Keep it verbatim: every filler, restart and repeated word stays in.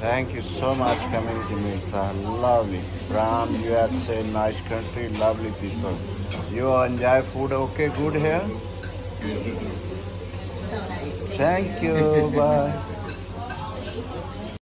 Thank you so much coming to Mirza. Lovely. From U S A, nice country, lovely people. You enjoy food okay, good here? So nice. Thank, Thank you. you. Bye.